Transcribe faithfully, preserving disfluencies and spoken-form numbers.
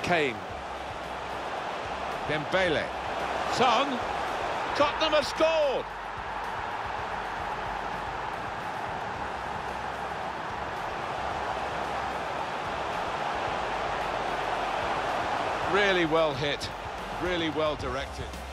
Kane. Dembele. Son. Tottenham have scored. Really well hit, really well directed.